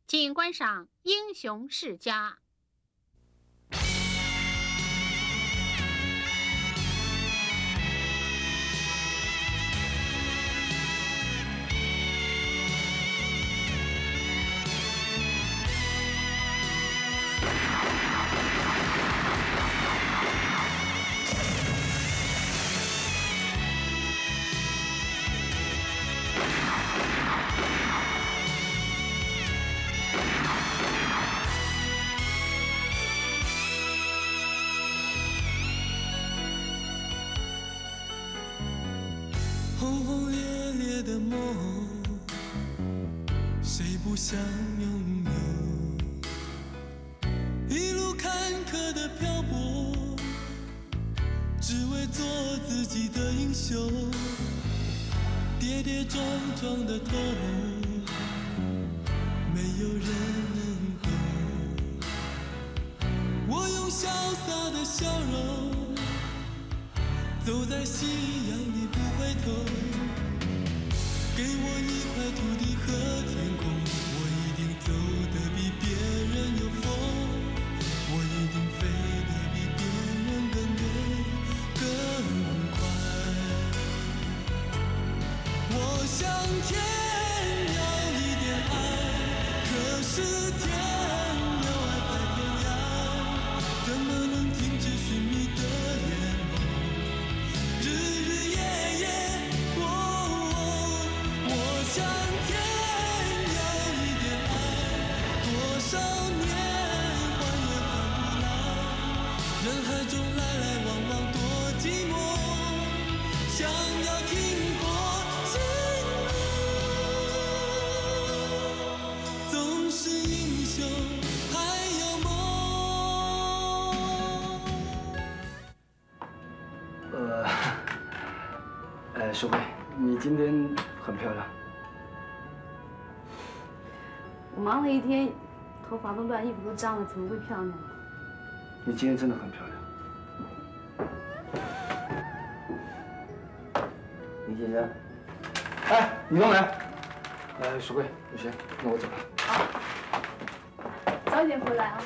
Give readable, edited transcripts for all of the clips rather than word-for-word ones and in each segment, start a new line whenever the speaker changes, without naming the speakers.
请观赏《英雄世家》。
轰轰烈烈的梦，谁不想拥有？一路坎坷的漂泊，只为做自己的英雄。跌跌撞撞的痛，没有人能懂。我用潇洒的笑容，走在夕阳的不回头，给我一块土地和天空，我一定走得比别人有风，我一定飞得比别人更远更快。我向天要一点爱，可是天有爱在天涯，怎么能停止寻觅的眼眸？日日夜夜，我向天要一点爱，多少年换也换不来，人海中来来往往多寂寞，想要停泊心路，总是英雄还有梦。
守卫，你今天很漂亮。
我忙了一天，头发都乱，衣服都脏了，怎么会漂亮呢？
你今天真的很漂亮。林先生，哎，你弄来。守卫，有些，那我走了。
好，早点回来啊。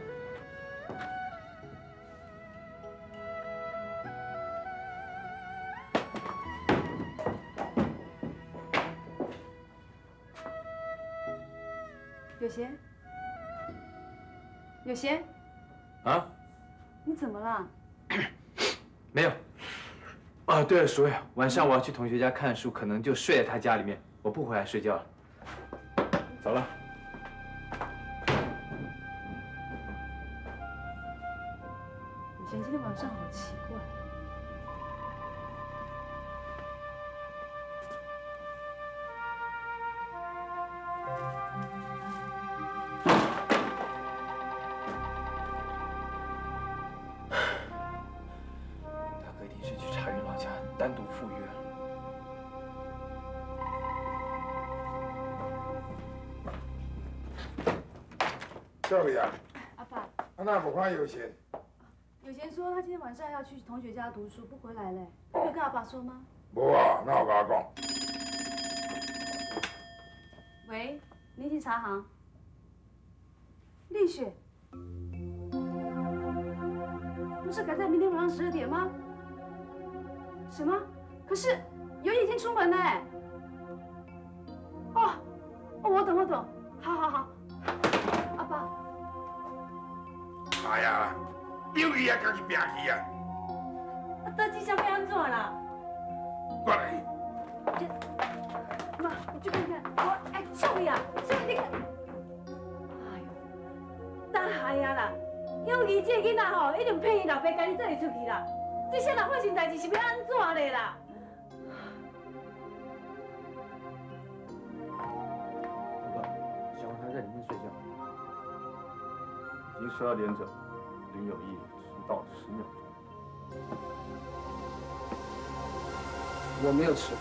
有贤，有贤，
啊？
你怎么了？
没有。啊，对了，守卫，晚上我要去同学家看书，可能就睡在他家里面，我不回来睡觉了。走了。
有贤今天晚上好奇怪。
单独赴约了。
少爷啊，
阿爸，
那不看有闲？
有贤说他今天晚上要去同学家读书，不回来嘞。你有跟阿爸说吗？
无啊，哪有跟我讲？
喂，林警察行。丽雪，不是改在明天晚上12点吗？什么？可是尤已经出门了哎。哦，我懂，好，阿爸。
哎呀，尤伊也家己病去啊！
德基想要安怎啦？
过来。
妈，我去看看。少爷，你看。哎呦，等下呀啦，尤伊这个囡仔吼，一定骗伊老爸，家己带伊出去啦。这些人发生代志是要安怎嘞啦？
爸爸，小王还在里面睡觉。
已经12点整，林有义迟到10秒钟。
我没有迟到。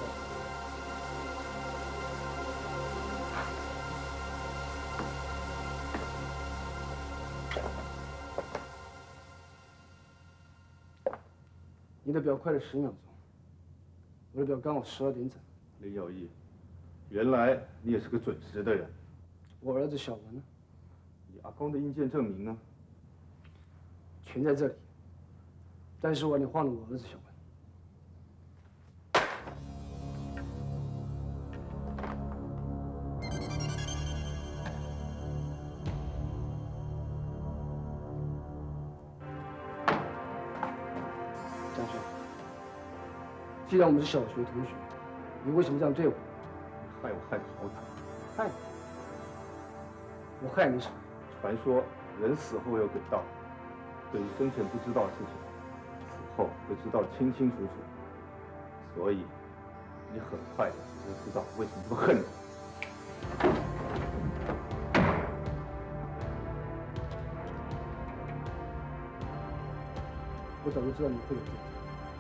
你的表快了10秒钟，我的表刚好12点整。
林有义，原来你也是个准时的人。
我儿子小文呢？
你阿公的印鉴证明呢？
全在这里。但是你换了我儿子小文。张轩，既然我们是小学同学，你为什么这样对我？
你害我害得好惨，
害你？我害你什么？
传说人死后有鬼道，对于生前不知道的事情，死后会知道清清楚楚。所以，你很快的就知道为什么这么恨我。
我早就知道你会有这样。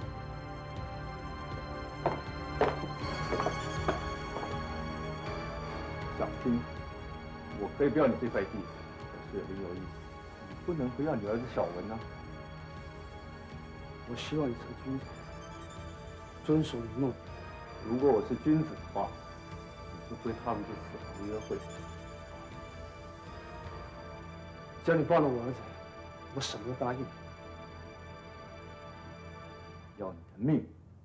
小金，我可以不要你这块地，可是林有意，你不能不要你儿子小文啊。
我希望你是个君子，遵守你诺言。
如果我是君子的话，你不会踏入这死亡约会。
只要你放了我儿子，我什么都答应。
要你的命！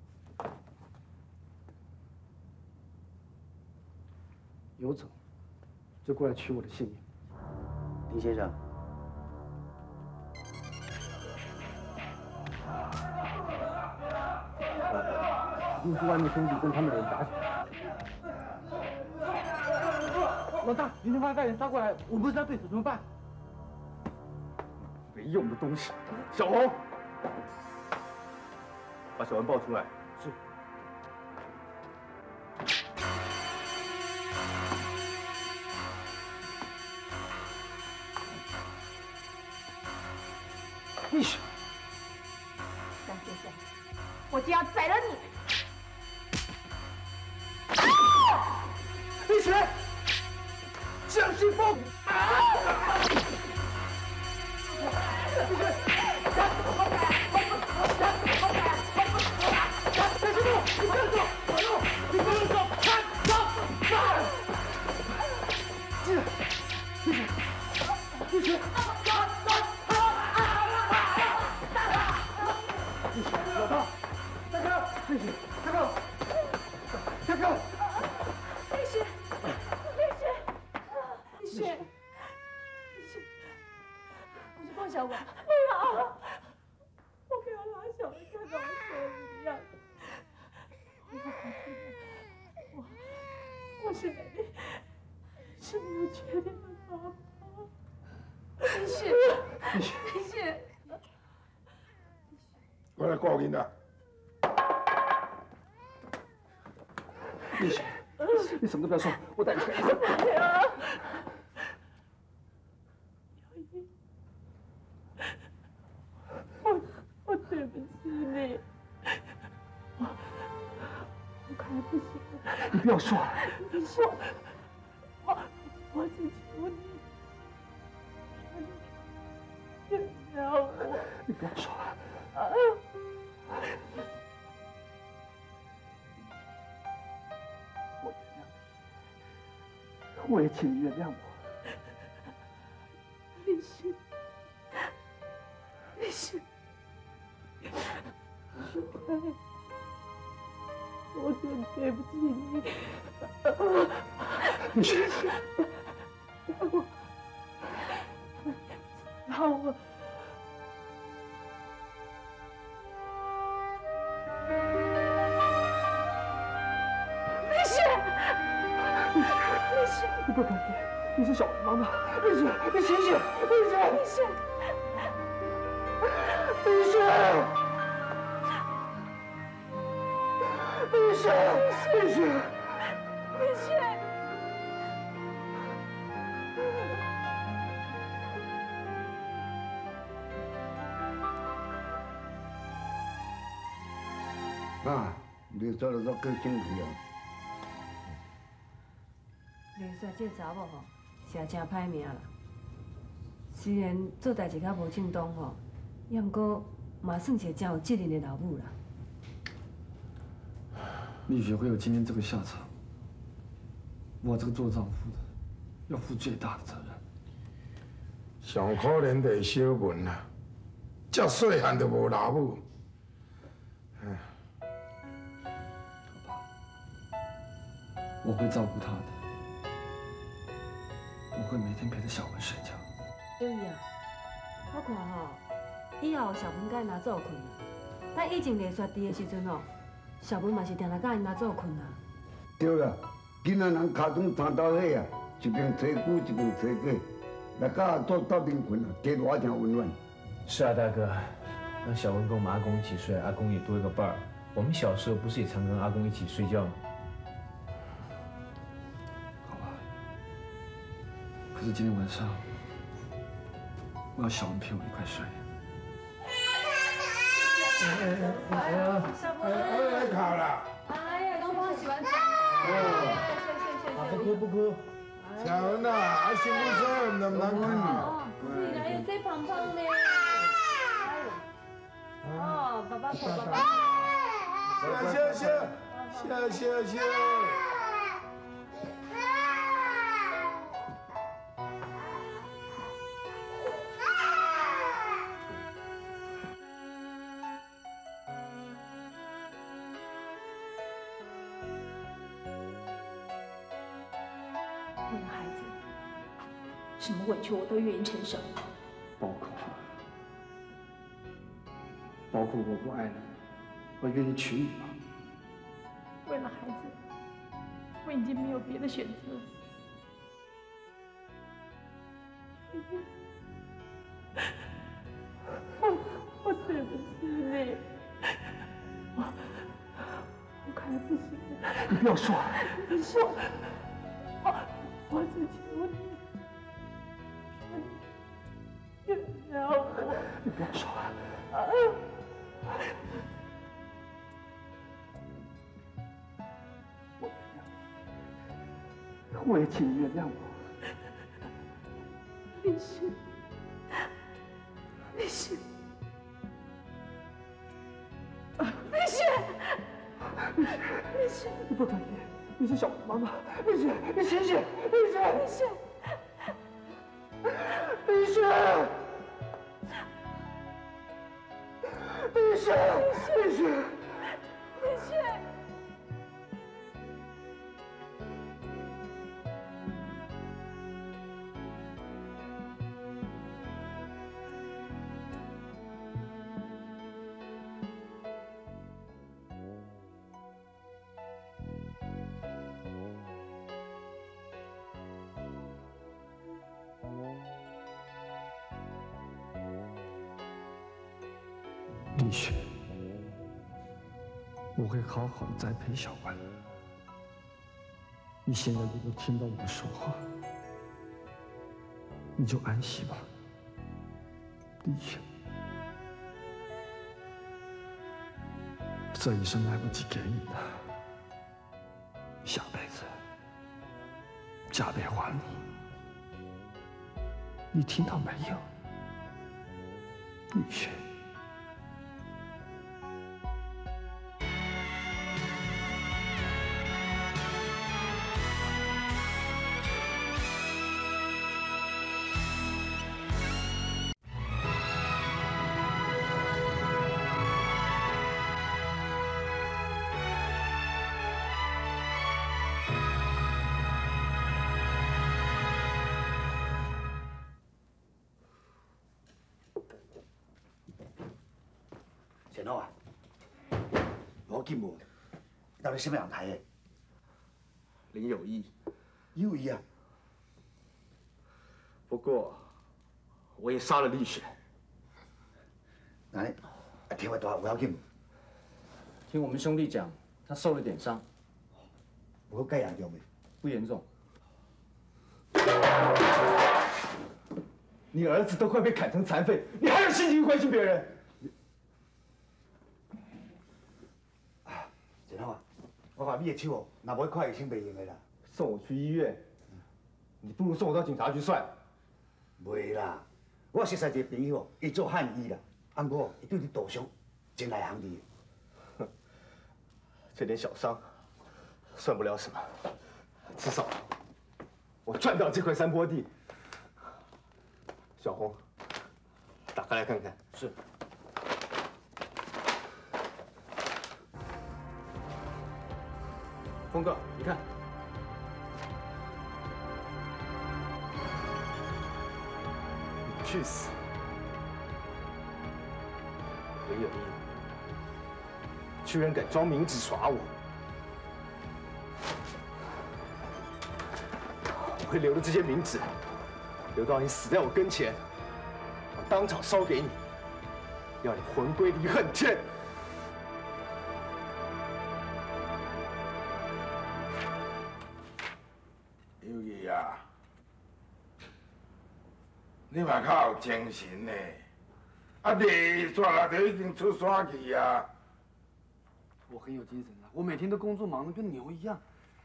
有种就过来取我的性命。
林先生，
又是外面兄弟跟他们的人打起来。
老大，林天发带人杀过来，我不是他对手，怎么办？
没用的东西！小红，把小文抱出来。
是。立雪，
张先生，我就要宰了你！
立雪，江西风！
我来告你的。
立雪，你什么都不要说，我带你去看医生。
我对不起你，我快不行了。
你不要说，
你说，我只求你，原谅我。
你不要说了。我原谅你，我也请你原谅我。
立雪，立雪，雪白，我真对不起你。
立雪，
让我。
你不可以，你是小文妈妈，立雪，你醒醒，立雪，
立雪，
立雪，立雪，立雪，
立雪。
啊，你做了做够辛苦了。
林雪这查某吼，是也真歹命啦。虽然做代志较无正当吼，也毋过嘛算是真有责任的老母啦。
立雪会有今天这个下场，我这个做丈夫的要负最大的责任。
上可怜的小文啊，这细汉就无老母。
好吧，我会照顾她的，我会每天陪着小文睡觉。
对呀，我看吼，以后小文甲因阿祖困啊，但以前丽雪伫的时阵哦，小文嘛是定定甲因阿祖困啊。
对啦，囡仔人卡中三斗火啊，一边吹鼓一边吹粿，大家做斗阵困啊，家偌真温暖。
是啊，大哥，让小文跟我们阿公一起睡，阿公也多一个伴儿。我们小时候不是也常跟阿公一起睡觉吗？
好吧。可是今天晚上，我要小文陪我一块睡。
小文，
来卡啦！
哎呀，东方洗完澡。
不哭不哭。
小文啊，阿媳妇说能不能
哦，是啦，有谁胖胖呢？哦，爸爸抱爸爸。
谢。
为了孩子，什么委屈我都愿意承受。
包括我不爱你，我愿意娶你吗？
为了孩子，我已经没有别的选择。我对不起你，我快不行了。
你不要说，
你说，我只求你，原谅我。
你不要说了。我也请你原谅我。
立勋，立勋，立勋，
你不可以，你是小文妈妈，立勋，你醒醒，立勋，立勋，立勋。立雪，我会好好的栽培小文。你现在如果听到我说话，你就安息吧，立雪。这一生来不及给你的，下辈子加倍还你。你听到没有，立雪？
小孬啊，我进无，到底什么人抬的？
林有意。
有意啊！
不过，我也杀了立雪。
那你听话大有要紧无？
听我们兄弟讲，他受了点伤，
不过介严重的。
不严重。
你儿子都快被砍成残废，你还有心情关心别人？
小孬啊，我话你的手哦，若无看医生袂用的啦。
送我去医院，你不如送我到警察局算了。
袂啦，我熟识一个朋友，伊做汉医啦，啊不过伊对你大伤，真内行的。
这点小伤，算不了什么，至少我赚到这块山坡地。小红，打开来看看。
是。峰哥，你看，
你去死！很有意思，居然敢装明纸耍我！我会留着这些明纸，留到你死在我跟前，我当场烧给你，要你魂归离恨天。
你嘛较有精神呢，啊，丽煞啦就已经出山去啊。
我很有精神啊，我每天都工作忙得跟牛一样。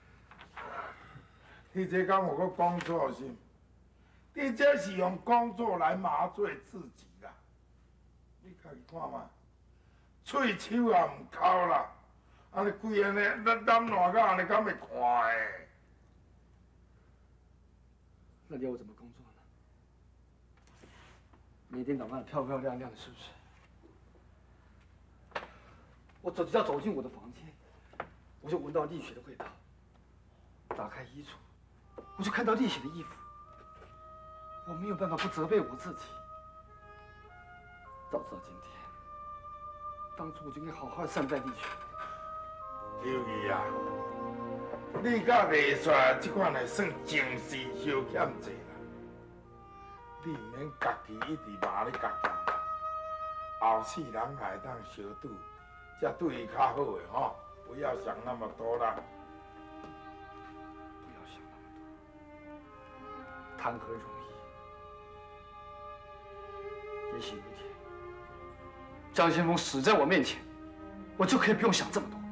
你这敢有个工作心？你这是用工作来麻醉自己啦。你家己看嘛，喙手也唔抠啦，安尼规安尼咱烂到安尼，敢会看的？
那你要我怎么工作呢？ 每天打扮得漂漂亮亮的，是不是？我只要走进我的房间，我就闻到丽雪的味道。打开衣橱，我就看到丽雪的衣服。我没有办法不责备我自己。早知道今天，当初我就应该好好善待丽雪。
刘姨啊，你甲丽雪这款来算情绪稍欠济。 你唔免家己一直骂你家己，后世人也会当相拄，才对伊较好的吼。不要想那么多啦。
不要想那么多，谈何容易？也许有一天，张先锋死在我面前，我就可以不用想这么多。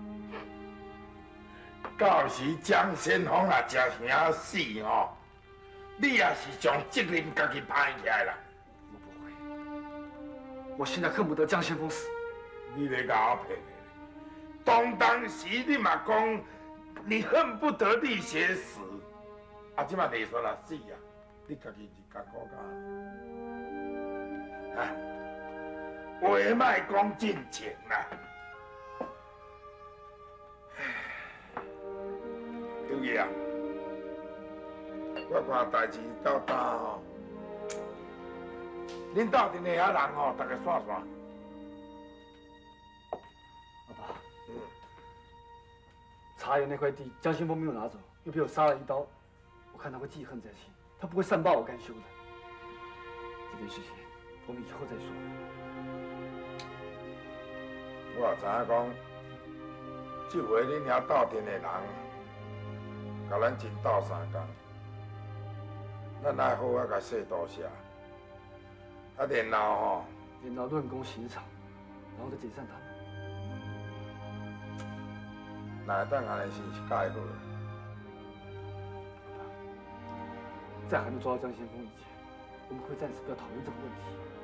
到时张先锋若真兄死吼。 你也是将责任家己担起来啦。
我不会，我现在恨不得江先锋死。
你咧甲我骗的，当时你嘛讲你恨不得丽雪死，啊，即马丽雪若死啊，你家己是艰苦干。啊，话莫讲真情啦。刘爷啊。 我看代志到担吼，恁斗阵的遐人吼，大家散散。
阿爸，茶园那块地，江先锋没有拿走，又被我杀了一刀，我看他会记恨在心，他不会善罢我甘休的。这件事情，我们以后再说。
我也知影讲，这回恁遐斗阵的人，甲咱真斗相共。 咱爱好啊，甲说多谢。啊，然后吼，
然后论功行赏，然后再解散他们。
哪会当安尼是介好？
在还没抓到江先锋以前，我们会暂时不要讨论这个问题，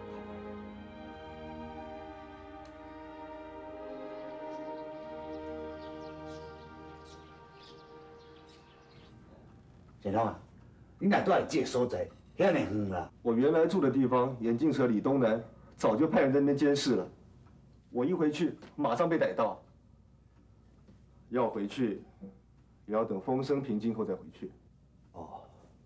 好吗？ 然后啊，你哪住在这个所在，遐尼远啦？
我原来住的地方，眼镜蛇李东南早就派人在那边监视了。我一回去，马上被逮到。要回去，也要等风声平静后再回去。
哦。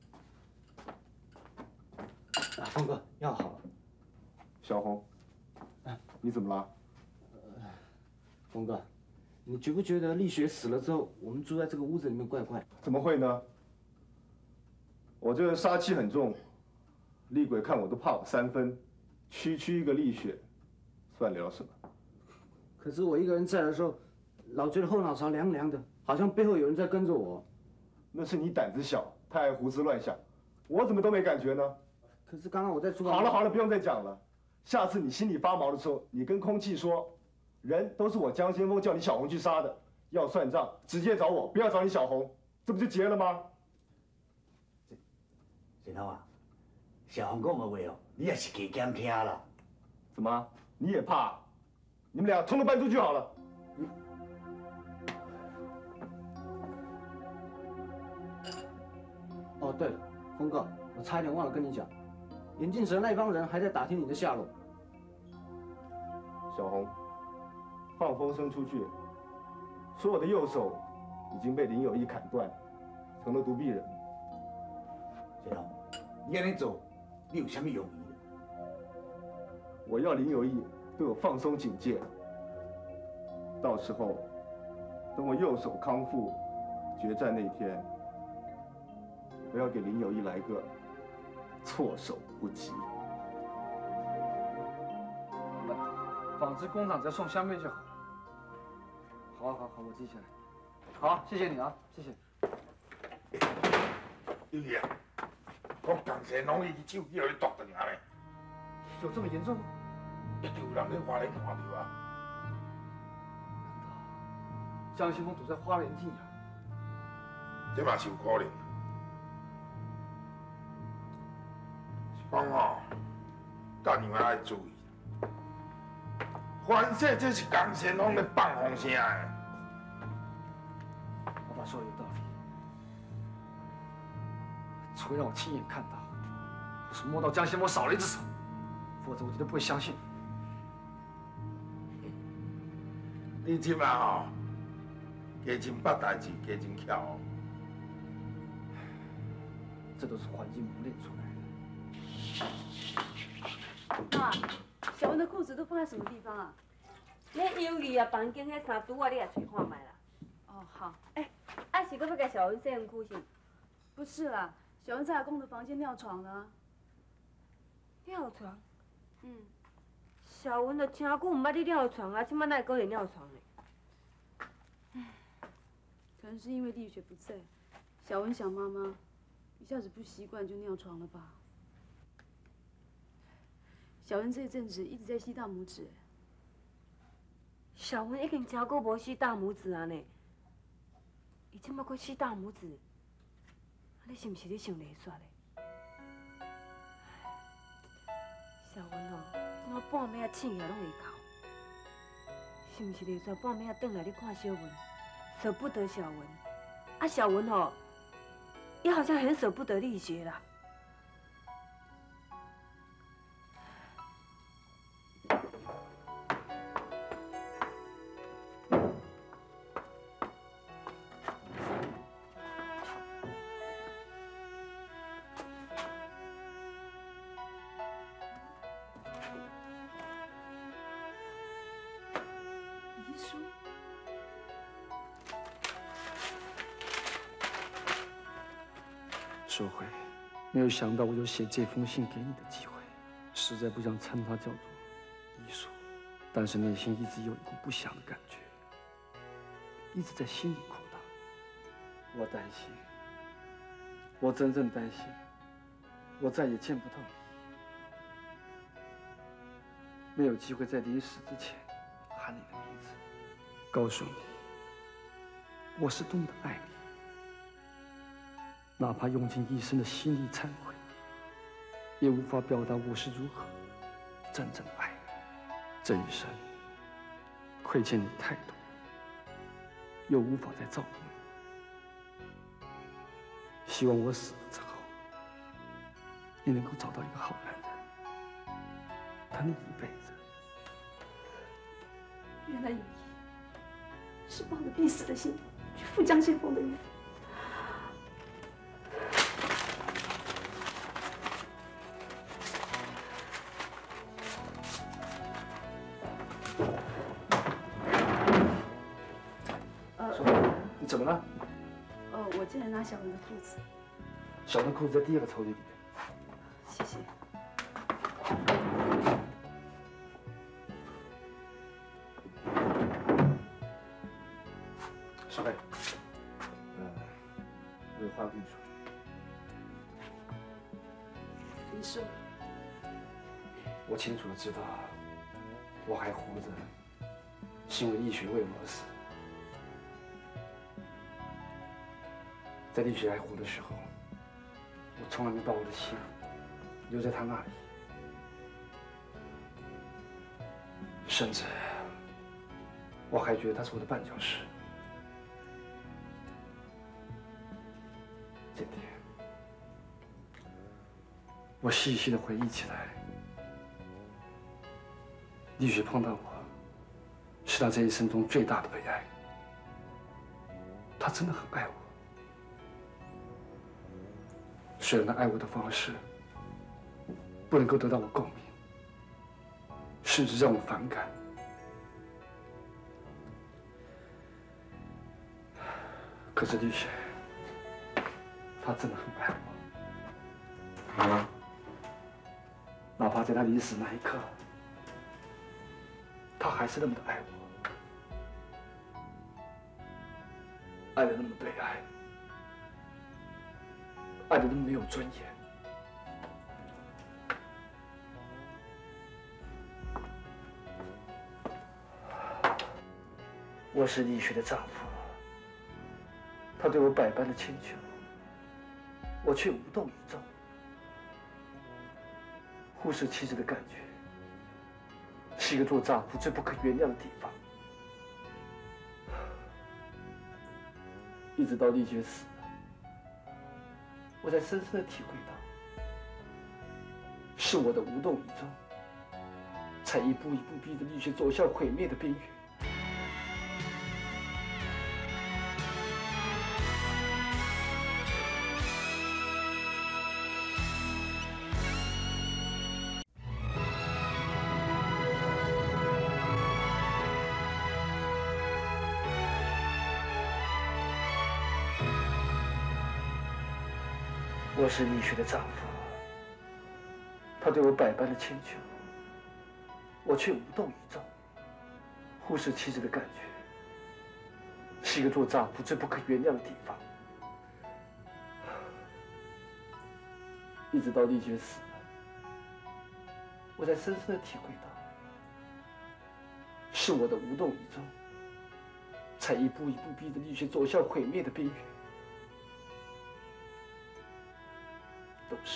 啊，峰哥，药好了。
小红，你怎么了？
峰哥，你觉不觉得丽雪死了之后，我们住在这个屋子里面怪怪？
怎么会呢？ 我这人杀气很重，厉鬼看我都怕我3分，区一个丽雪，算了什么？
可是我一个人在的时候，老觉得后脑勺凉凉的，好像背后有人在跟着我。
那是你胆子小，太爱胡思乱想，我怎么都没感觉呢？
可是刚刚我在厨房……
好了，不用再讲了。下次你心里发毛的时候，你跟空气说，人都是我江先锋叫你小红去杀的，要算账直接找我，不要找你小红，这不就结了吗？
然后啊，小红讲的话哦，你也是加减听啦。
怎么？你也怕？你们俩通通搬出去好了。
对了，峰哥，我差一点忘了跟你讲，眼镜蛇那帮人还在打听你的下落。
小红，放风声出去，说我的右手已经被林有义砍断，成了独臂人。
小红，你安尼做，你有什么用意？
我要林有义对我放松警戒，到时候等我右手康复，决战那天，我要给林有义来个措手不及。
没问题，纺织工厂只要送香槟就好。好，我记下来。好，谢谢你啊，谢谢。
有义啊，讲江山拢伊手机互你夺断啊咧。
有这么严重吗？
一定有人在花莲看到啊。
江新峰堵在花莲地啊？
这嘛是有可能。是讲哦，干样爱注意。凡说这是江山峰咧放风声的。
老爸说的有道理，除非让我亲眼看到，或是摸到江先锋少了一只手，否则我绝对不会相信。
你即马吼，加真捌代志，加真巧哦。
这都是环境磨练出来的。
妈，小文的裤子都放在什么地方啊？那优丽啊，房间那衫拄啊，你也找看卖啦。
哦，好。
啊是搁要给小文洗身躯是？
不是啦，小文在阿公的房间尿床了。
尿床？小文就真久唔捌你尿床啊，即摆哪会搁会尿床呢？
可能是因为丽雪不在，小文想妈妈，一下子不习惯就尿床了吧。小文这阵子一直在吸大拇指。
小文已经真久无吸大拇指啊呢，伊即摆搁吸大拇指，你是毋是咧想勒煞咧？小文哦，即摆半暝啊醒起来拢会哭，是毋是勒煞半暝啊转来咧看小文，舍不得小文，啊小文哦，也好像很舍不得丽雪啦。
遗书。
收回，没有想到我有写这封信给你的机会，实在不想称它叫做遗书，但是内心一直有一股不祥的感觉，一直在心里扩大。我担心，我真正担心，我再也见不到你，没有机会在临死之前喊你的名字，告诉你我是多么的爱你。哪怕用尽一生的心力忏悔，也无法表达我是如何真正爱你。这一生亏欠你太多，又无法再照顾你。希望我死了之后，你能够找到一个好男人，疼你一辈子。
原来有意是抱着必死的心去赴江先锋的约。
你怎么了？
我进来拿小文的裤子。
小文的裤子在第二个抽屉里面。
谢谢。
少尉，我有话跟你说。
你说。
我清楚的知道，我还活着，是因为丽雪为我而死。在丽雪还活的时候，我从来没把我的心留在她那里，甚至我还觉得她是我的绊脚石。今天我细细的回忆起来，丽雪碰到我，是她这一生中最大的悲哀。她真的很爱我，虽然她爱我的方式不能够得到我共鸣，甚至让我反感。可是丽雪，她真的很爱我。哪怕在他临死那一刻，他还是那么的爱我，爱的那么悲哀，爱的那么没有尊严。我是丽雪的丈夫，她对我百般的请求，我却无动于衷。忽视妻子的感觉，是一个做丈夫最不可原谅的地方。一直到丽雪死了，我才深深的体会到，是我的无动于衷，才一步一步逼着丽雪走向毁灭的边缘。我是丽雪的丈夫，她对我百般的请求，我却无动于衷，忽视妻子的感觉，是一个做丈夫最不可原谅的地方。一直到丽雪死了，我才深深的体会到，是我的无动于衷，才一步一步逼着丽雪走向毁灭的边缘。都是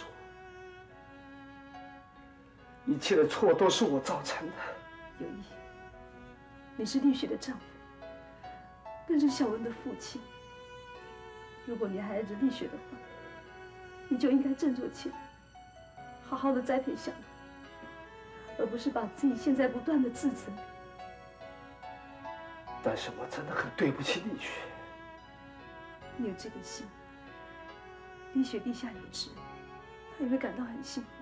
我，一切的错都是我造成的。
有意，你是丽雪的丈夫，更是小文的父亲。如果你还爱着丽雪的话，你就应该振作起来，好好的栽培小文，而不是把自己现在不断的自责。
但是我真的很对不起丽雪。
你有这个心，丽雪地下有知，她也会感到很幸福。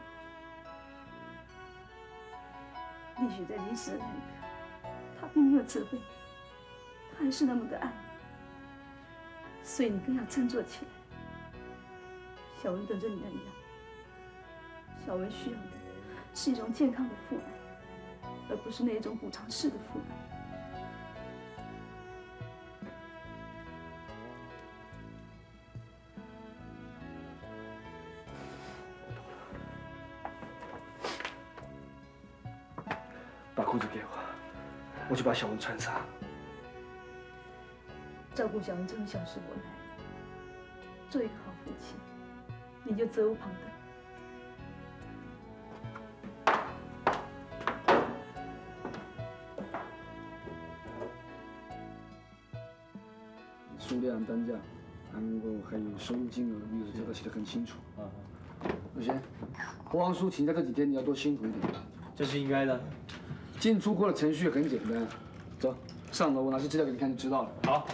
丽雪在临死的那一刻，她并没有责备你，她还是那么的爱你，所以你更要振作起来。小文等着你的力量。小文需要的是一种健康的父爱，而不是那一种补偿式的父爱。
把裤子给我，我去把小文穿上。
照顾小文这种小事我来，做一个好父亲，你就责无旁贷。
数量、单价，还有收入金额，律师这个写得很清楚。首先，黄叔请假这几天你要多辛苦一点，
这是应该的。
进出货的程序很简单，走，上楼我拿些资料给你看就知道了。
好。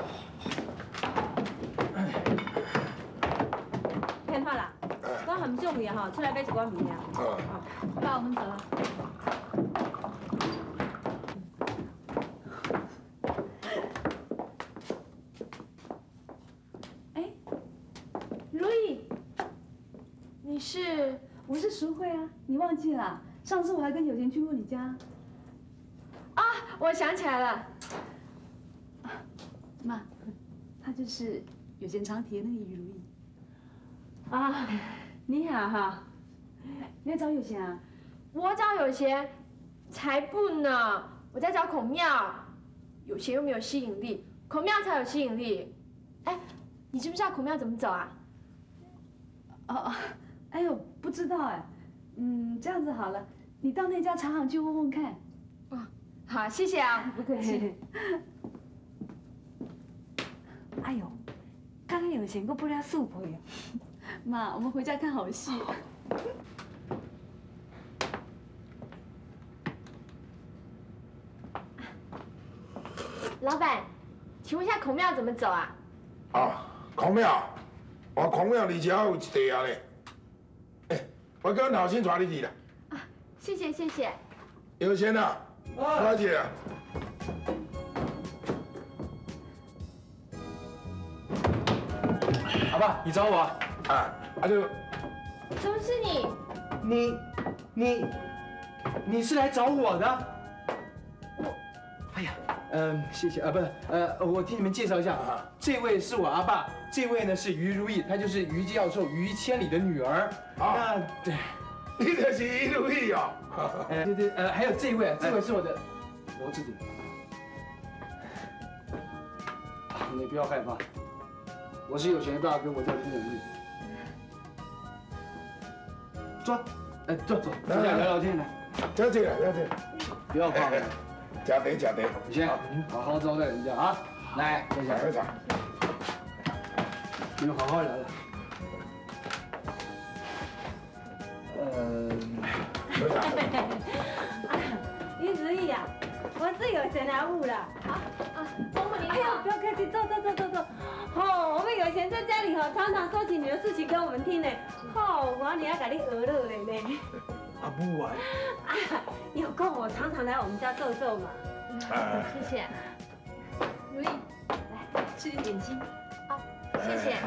骗话啦，我很重要哈，出来买一罐米啊。
爸，我们走了。
我是淑慧啊，你忘记了？上次我还跟有田去过你家。
啊，我想起来了。
妈，他就是有田常提的那个于如意。
啊，你好哈。
你在找有田啊？
我找有田，才不呢！我在找孔庙。有钱又没有吸引力，孔庙才有吸引力。哎，你知不知道孔庙怎么走啊？
哦。哎呦，不知道哎，这样子好了，你到那家茶行去问问看。
哦，好，谢谢啊，
不客气。哎呦，刚刚有钱过不了素婆哟。妈，我们回家看好戏。
老板，请问一下孔庙怎么走啊？
啊，孔庙，孔庙离家有一地啊咧。我跟老先带你去啦。
啊，谢谢谢谢。
有钱啊，多谢啊。
阿爸，你找我
啊？就
怎么是你？
你是来找我的？哎呀，谢谢啊，不是，我替你们介绍一下，这位是我阿爸，这位呢是于如意，她就是于教授于千里的女儿。那对，
你就是于如意哦。
对，还有这位，这位是我的
我自己。你不要害怕，我是有钱的大哥，我叫丁永利。坐，坐，坐下聊聊天来。
交这个，
不要怕。
吃茶。
你先好好招待人家啊！来，坐下。
茶。
你们好好聊聊。
于如意呀，我是有钱阿母啦。
伯母您好。
哎呀，不要客气，坐。我们有钱在家里常常说起你的事情跟我们听呢。我你要给你娱乐嘞呢。
阿母啊。
有空我常常来我们家坐嘛。
谢谢。如意，来吃点点心。啊，谢谢。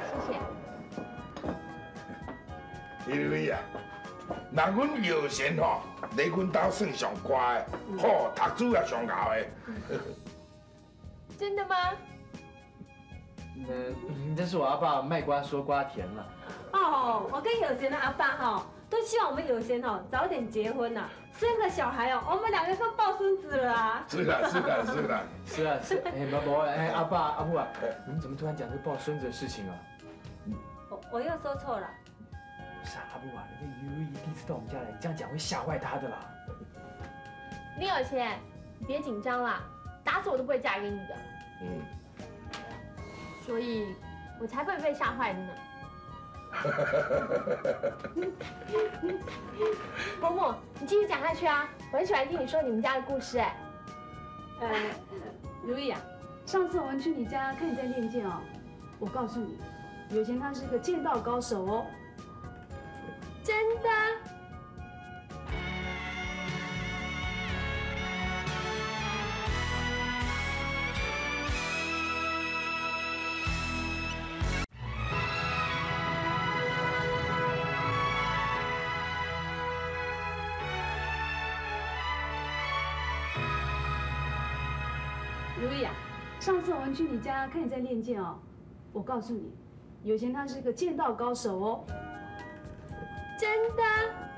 于如意啊，那阮有钱吼，在阮家算上乖的，好读书也上好的。
真的吗？
这是我阿爸卖瓜说瓜甜了。
我跟有钱的阿爸都希望我们有钱早点结婚呐，生个小孩我们2个都抱孙子了啊。
是啦。
阿爸阿母啊，你们怎么突然讲这抱孙子的事情啊？
我又说错了。
不是阿母啊，人家于如意第一次到我们家来，你这样讲会吓坏她的啦。
林有钱，你别紧张啦，打死我都不会嫁给你的。所以我才不会被吓坏的呢。伯母，你继续讲下去啊！我很喜欢听你说你们家的故事哎。
如意啊，上次我们去你家看你在练剑我告诉你，有钱他是个剑道高手哦。
真的？
如意啊，上次我们去你家看你在练剑我告诉你，有钱他是个剑道高手哦。
真的？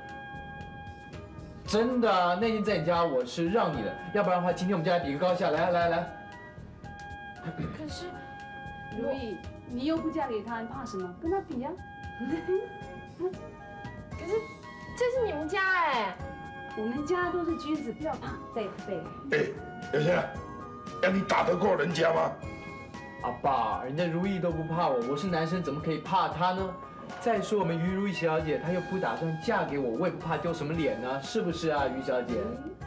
真的啊，那天在你家我是让你的，要不然的话，今天我们就来比个高下，来。
可是，
如意，你又不嫁给他，你怕什么？跟他比啊！
可是这是你们家哎，
我们家都是君子，不要怕。对。
有钱，要你打得过人家吗？
阿爸，人家如意都不怕我是男生，怎么可以怕她呢？再说我们于如意小姐，她又不打算嫁给我，我也不怕丢什么脸呢，是不是啊，于小姐？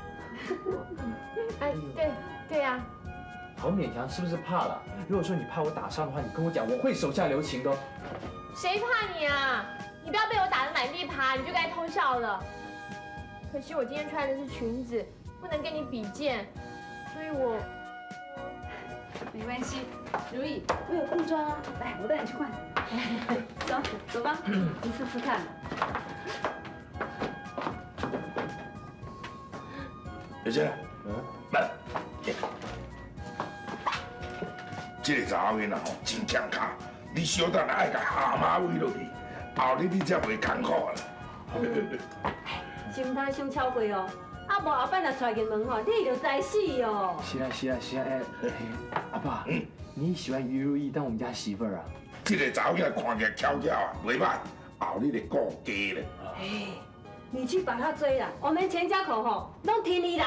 哎，对呀。
好勉强，是不是怕了？如果说你怕我打伤的话，你跟我讲，我会手下留情的。
谁怕你啊？你不要被我打得满地爬，你就该偷笑了。可惜我今天穿的是裙子，不能跟你比剑，所以我
没关系，如意，我有裤装啊，来，我带你去换。走吧，你试试看。
有钱，来，这个查某囡仔真强卡，你小等下爱甲下马威落去，后日你才袂艰苦啦。
心态伤超过无后摆若出进门你就知死哦。
是啊，阿爸，你喜欢于如意当我们家媳妇儿啊？
这个查某囡看起来巧袂歹，后日就顾家咧。
你去把他追了，我们全家口都听你的。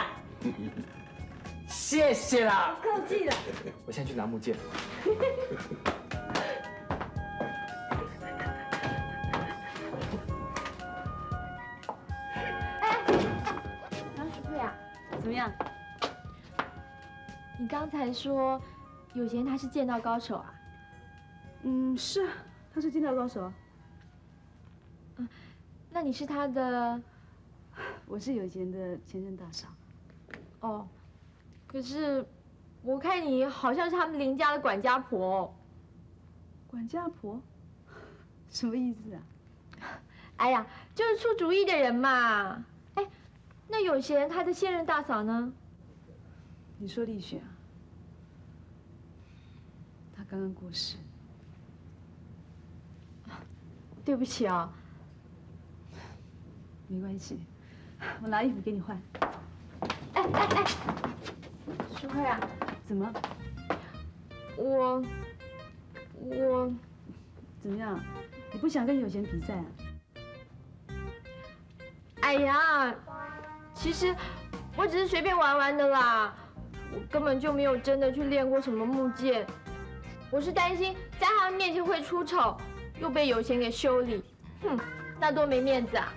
谢谢啦，
客气了。
我现在去拿木剑。
许慧啊，
怎么样？
你刚才说有贤他是剑道高手啊？
是啊，他是剑道高手啊。
那你是他的？
我是有贤的前任大嫂。
哦，可是我看你好像是他们林家的管家婆。
管家婆？什么意思啊？
哎呀，就是出主意的人嘛。哎，那有贤他的现任大嫂呢？
你说丽雪啊？她刚刚过世。
对不起啊。
没关系，我拿衣服给你换。
哎，淑慧啊，
怎么？
我
怎么样？你不想跟有贤比赛啊？
哎呀，其实我只是随便玩玩的啦，我根本就没有真的去练过什么木剑。我是担心在他们面前会出丑，又被有贤给修理。哼，那多没面子啊！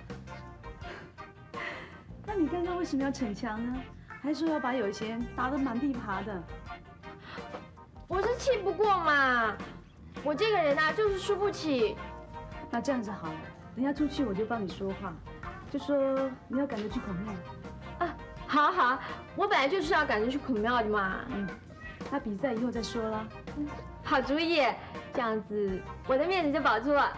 那你刚刚为什么要逞强呢？还说要把有贤打得满地爬的。
我是气不过嘛，我这个人啊就是输不起。
那这样子好了，等下出去我就帮你说话，就说你要赶着去孔庙。
啊，好好，我本来就是要赶着去孔庙的嘛。
那比赛以后再说啦。
好主意，这样子我的面子就保住了。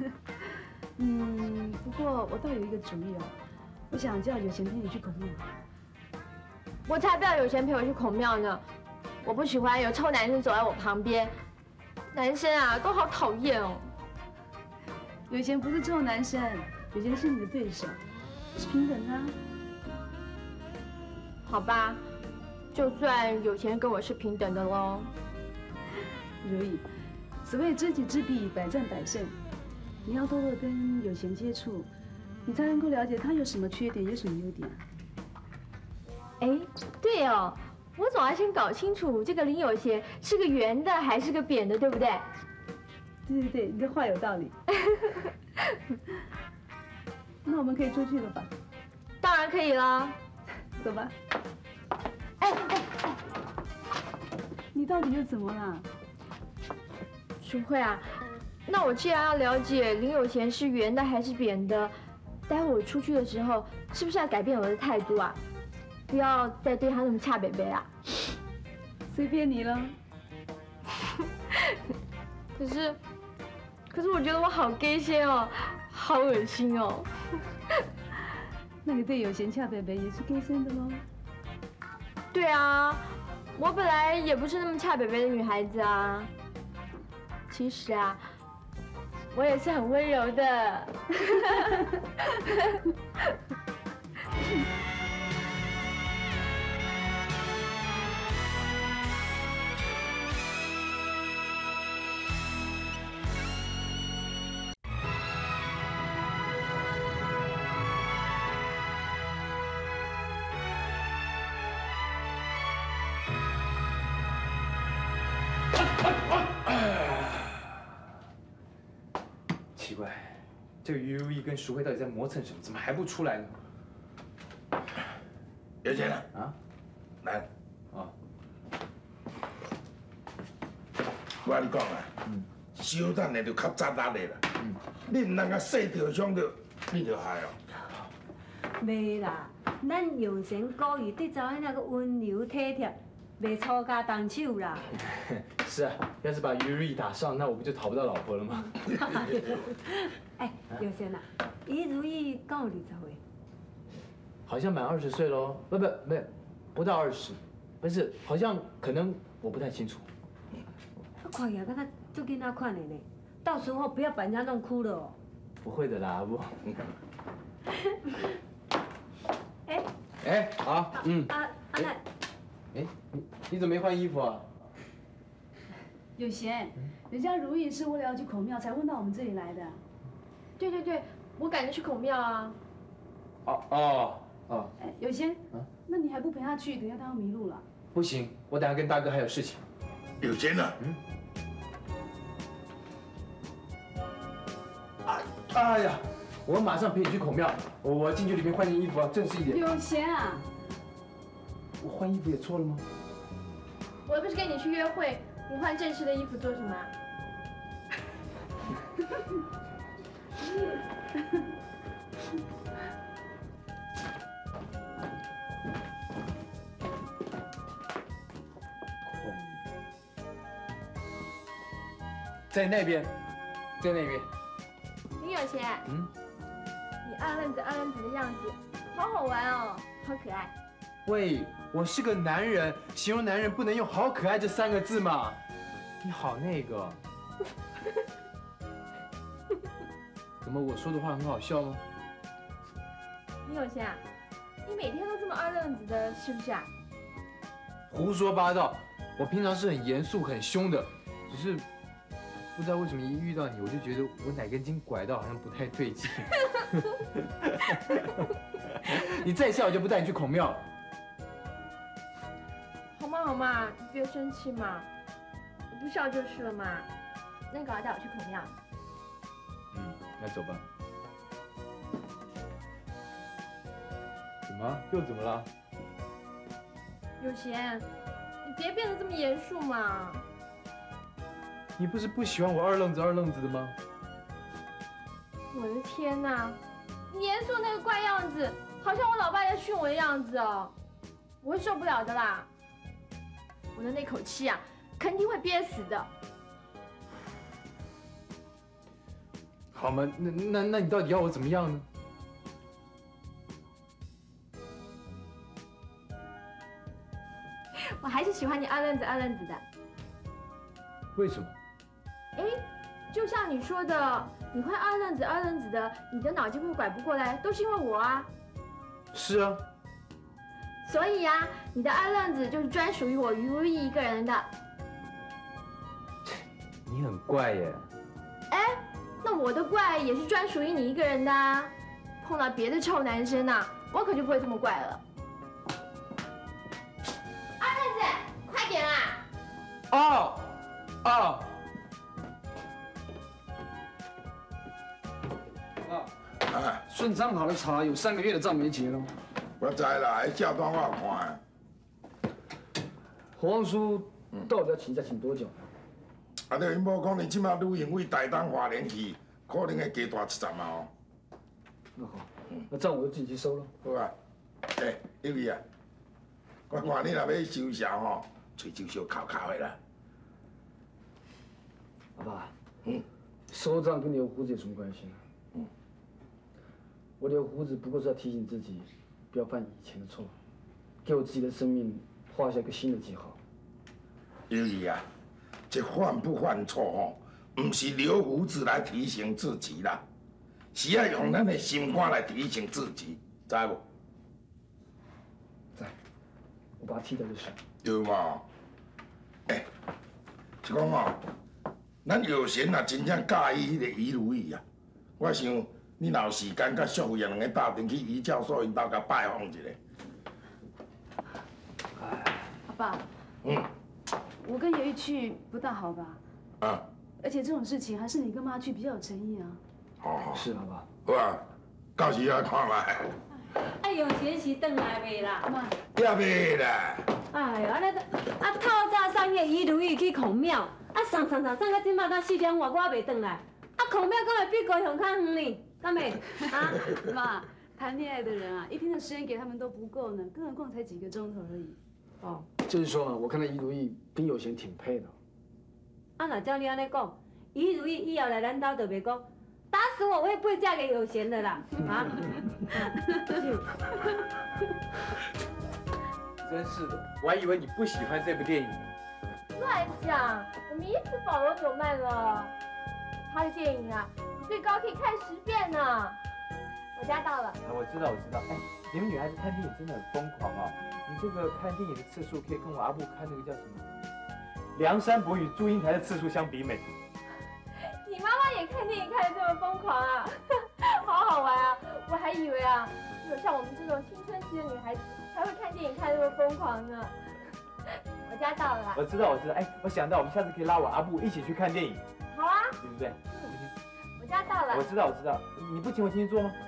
不过我倒有一个主意哦，我想叫有贤陪你去孔庙。
我才不要有贤陪我去孔庙呢！我不喜欢有臭男生走在我旁边，男生啊都好讨厌哦。
有贤不是臭男生，有贤是你的对手，是平等的啊。
好吧，就算有贤跟我是平等的喽。
如意，所谓知己知彼，百战百胜。你要多多跟有贤接触，你才能够了解他有什么缺点，有什么优点。
哎，对哦，我总要先搞清楚这个林有贤是个圆的还是个扁的，对不对？
对对对，你的话有道理。那我们可以出去了吧？
当然可以啦，
走吧。哎，你到底又怎么了？
淑慧啊，那我既然要了解林有贤是圆的还是扁的，待会我出去的时候是不是要改变我的态度啊？不要再对他那么恰北北啊！
随便你了。
可是我觉得我好 gay 仙哦，好恶心哦。
那你对有贤恰北北也是 gay 仙的喽？
对啊，我本来也不是那么恰北北的女孩子啊。其实啊，我也是很温柔的。
奇怪，这个于如意跟淑慧到底在磨蹭什么？怎么还不出来呢？
有钱了
啊？
来。
啊。
我跟你讲啊，小等下就较早力的啦。你唔能够细条伤着，你就害哦。
袂啦，咱有贤故意对查某那个温柔体贴，袂粗家动手啦。
是啊，要是把于如意打伤，那我不就讨不到老婆了吗？
哎，有贤啊，于如意刚有20岁。
好像满20岁喽，不到20，不是，好像可能我不太清楚。
看起来跟他做囡仔款的呢，到时候不要把人家弄哭了哦。
不会的啦，阿布。
哎，
好，
阿奶，
哎，你怎么没换衣服啊？
有贤，人家如意是为了要去孔庙才问到我们这里来的。
对对对，我赶着去孔庙啊。
哦。
哎，有贤，那你还不陪他去？等下他要迷路了。
不行，我等下跟大哥还有事情。
有钱了。
哎呀，我马上陪你去孔庙。我进去里面换件衣服啊，正式一点。
有贤啊，
我换衣服也错了吗？
我又不是跟你去约会，你换正式的衣服做什么啊？
在那边，在那边。
林有贤，你二愣子的样子，好好玩哦，好可爱。
喂，我是个男人，形容男人不能用“好可爱”这3个字嘛。你好那个。怎么我说的话很好笑吗？
林有贤啊，你每天都这么二愣子的，是不是啊？
胡说八道！我平常是很严肃、很凶的，只是不知道为什么一遇到你，我就觉得我哪根筋拐到好像不太对劲。你再笑我就不带你去孔庙了。
好嘛，你别生气嘛，我不笑就是了嘛。那你赶快带我去孔庙。
那走吧。怎么？又怎么了？
有贤，你别变得这么严肃嘛。
你不是不喜欢我二愣子的吗？
我的天哪，你严肃那个怪样子，好像我老爸在训我的样子哦，我会受不了的啦。我的那口气啊，肯定会憋死的。
好嘛，那你到底要我怎么样呢？
我还是喜欢你二愣子的。
为什么？
哎，就像你说的，你会二愣子的，你的脑筋会拐不过来，都是因为我啊。
是啊。
所以呀，你的二愣子就是专属于我于如意一个人的。
你很怪耶。
哎，那我的怪也是专属于你一个人的啊。碰到别的臭男生啊，我可就不会这么怪了。二愣子，快点啊！
哦。
啊，顺昌好的茶有3个月的账没结了。
我知啦，迄照单我有看。
侯王叔到底要请假请多久？
啊，对，因某讲你即马旅行为台东花莲去，可能会加大70万哦。
那好，那账我就自己去收了。
好啊。哎，幼儿啊，我看你若要收销吼，嘴就小烤烤的啦。
阿爸，收账跟留胡子有什么关系呢？我留胡子不过是要提醒自己，不要犯以前的错，给我自己的生命画下一个新的记号。
幼儿啊，这犯不犯错吼，唔是留胡子来提醒自己啦，是要用咱的心肝来提醒自己，知无？
知，我把它剃掉就行。
对嘛？哎，是讲吼，咱有贤啊，真正介意迄个于如意啊，我想。你若有时间，甲淑慧两个打电去于教授因兜甲拜访一下。
阿爸，我跟爷爷去不大好吧？
啊。
而且这种事情还是你跟妈去比较有诚意啊。
好。
是阿爸。
好啊，到时啊看来。
哎，有钱是转来未啦？
妈。
也未啦。
哎呦，透早送迄于如意去孔庙，送到即马到4点外，我还未转来。孔庙根本比高雄较远呢。干妹啊，
妈，谈恋爱的人啊，一天的时间给他们都不够呢，更何况才几个钟头而已。
哦，
就是说啊，我看到于如意跟有贤挺配的。
啊，若照你安尼讲，于如意以后来咱兜就袂讲，打死我也不会嫁给有贤的啦，啊！
真是的，我还以为你不喜欢这部电影呢。
乱讲，我迷死保罗纽曼了。他的电影啊。最高可以看10遍呢。我家到了。
我知道。哎，你们女孩子看电影真的很疯狂啊！你这个看电影的次数可以跟我阿布看那个叫什么《梁山伯与祝英台》的次数相比美。
你妈妈也看电影看得这么疯狂啊？好好玩啊！我还以为啊，只有像我们这种青春期的女孩子才会看电影看得这么疯狂呢。我家到了。
我知道。哎，我想到我们下次可以拉我阿布一起去看电影。
好啊。
对不对？
我家到了。
我知道。你不请我进去坐吗？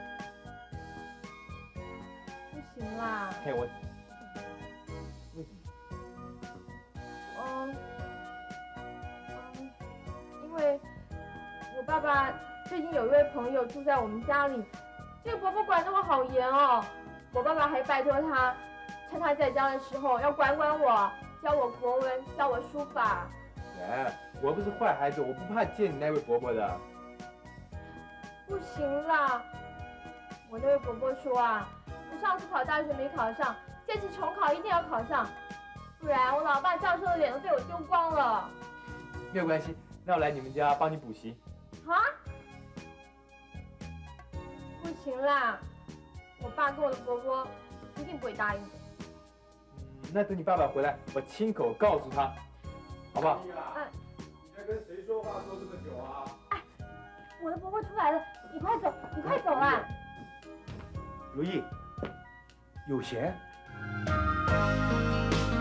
不行啦。
嘿，为什么？
我爸爸最近有一位朋友住在我们家里，这个伯伯管得我好严哦。我爸爸还拜托他，趁他在家的时候要管管我，教我国文，教我书法。
哎，我不是坏孩子，我不怕见你那位伯伯的。
不行啦，我那位伯伯说啊，我上次考大学没考上，这次重考一定要考上，不然我老爸教授的脸都被我丢光了。
没有关系，那我来你们家帮你补习。
啊？不行啦，我爸跟我的伯伯一定不会答应的。
那等你爸爸回来，我亲口告诉他，好不好？
你在跟谁说话说这么久啊？
我的伯伯出来了，你快走，你快走啦！
如意，有闲。